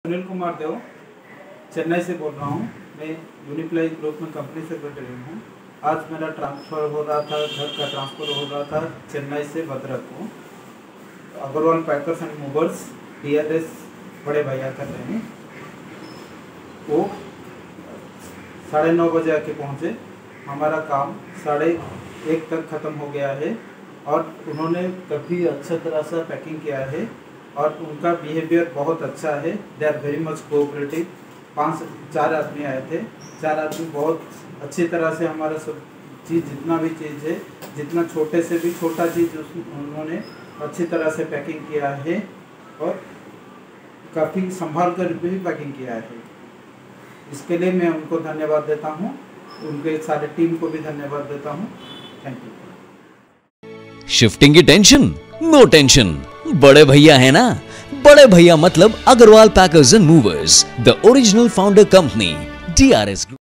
सुनील कुमार देव चेन्नई से बोल रहा हूँ। मैं यूनिप्लाई ग्रुप में कंपनी सेक्रेटरी हूँ। आज मेरा ट्रांसफ़र हो रहा था, घर का ट्रांसफ़र हो रहा था चेन्नई से भद्रक को। Agarwal packers and movers DRS बड़े भैया कर रहे हैं। वो 9:30 बजे आके पहुँचे। हमारा काम 1:30 तक ख़त्म हो गया है और उन्होंने काफ़ी अच्छी तरह से पैकिंग किया है और उनका बिहेवियर बहुत अच्छा है। They are very much cooperative. 4 आदमी आए थे। 4 आदमी बहुत अच्छी तरह से हमारा सब चीज़, जितना भी चीज़ है, जितना छोटे से भी छोटा चीज़ उन्होंने अच्छी तरह से पैकिंग किया है और काफ़ी संभाल कर भी पैकिंग किया है। इसके लिए मैं उनको धन्यवाद देता हूँ। उनके सारे टीम को भी धन्यवाद देता हूँ। Thank you. शिफ्टिंग की टेंशन? नो टेंशन, बड़े भैया है ना। बड़े भैया मतलब Agarwal packers and movers, the original founder company DRS।